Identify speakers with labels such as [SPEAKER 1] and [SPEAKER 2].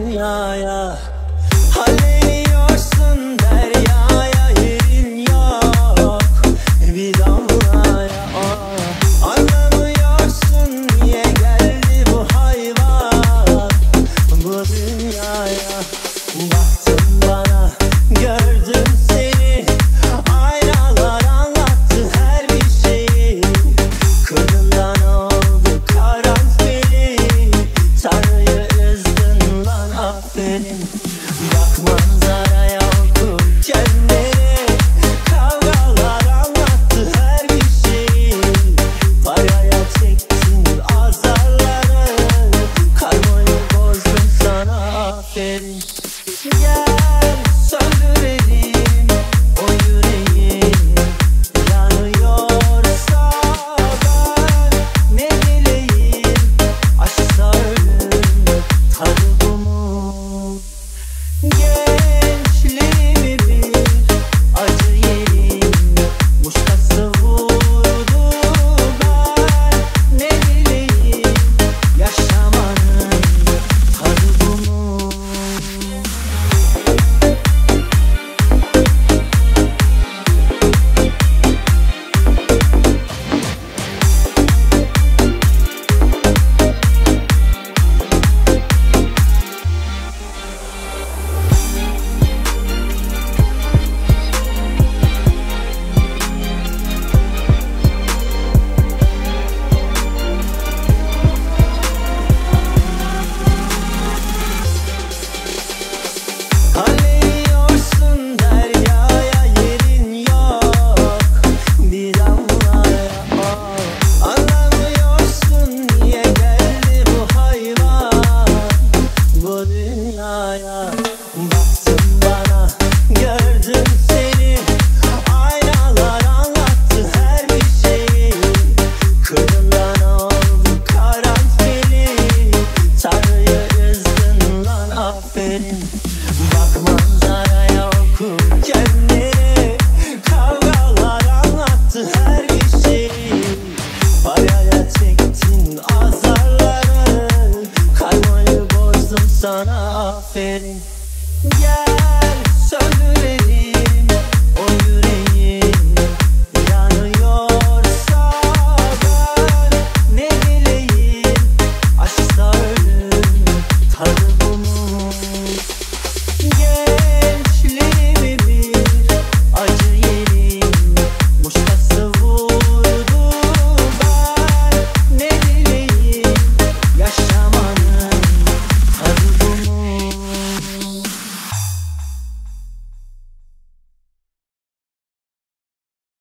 [SPEAKER 1] dünyaya. Hallediyorsun deryaya, yerin yok bir damlaya. Anlamıyorsun niye geldi bu hayvan bu dünyaya. Baktın bana, gördüm seni, aynalar anlattı her bir şeyi. Kırından oldu karanfili, Tanrı'yı üzdün lan aferin. Bak manzaraya, oku kendini, kavgalar anlattı her bir şeyi. Paraya çektin azarları, karmayı bozdun sana aferin. Gel söndürelim o yüreği, yanıyorsa ben ne bileyim. Aşksa ölüm tadı bu mu? Gençliğimi bir acı yerim, muşkası vurdu ben ne bileyim. Yaşamanın tadı bu mu? Hallediyorsun deryaya, yerin yok bir damlaya. Anlamıyorsun niye geldi bu hayvan bu dünyaya. Baktın bana, gördüm seni, aynalar anlattı her bir şeyi. Kırından oldu karanfili, Tanrı'yı üzdün lan aferin. Bak manzaraya, oku kendini, kavgalar anlattı her bir şeyi. Paraya çektin azarları, karmayı bozdum sana aferin. Gel söndürelim